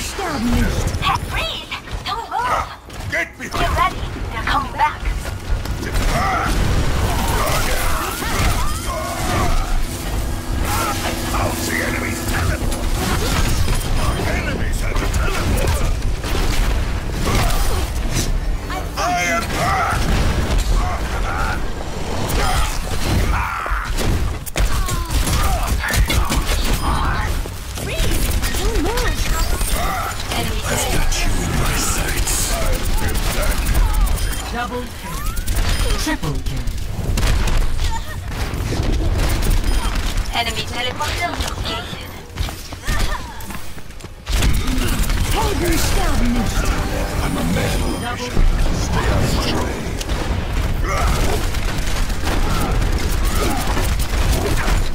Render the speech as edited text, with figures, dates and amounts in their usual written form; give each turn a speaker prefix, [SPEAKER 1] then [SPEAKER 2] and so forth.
[SPEAKER 1] sterben nicht.
[SPEAKER 2] Hey, freeze! Don't move!
[SPEAKER 3] Get
[SPEAKER 2] Get
[SPEAKER 3] behind!
[SPEAKER 2] ready, they're coming back.
[SPEAKER 3] I'll see enemies teleport! Enemies have a teleporter! I am back!
[SPEAKER 1] Don't move.
[SPEAKER 2] Enemy
[SPEAKER 3] I've
[SPEAKER 2] dead.
[SPEAKER 3] got you in my sights.
[SPEAKER 4] Double kill. Triple kill.
[SPEAKER 2] Enemy teleporter located.
[SPEAKER 1] Helden sterben nicht.
[SPEAKER 3] I'm a man of
[SPEAKER 4] Double
[SPEAKER 3] vision. Stay out of my way.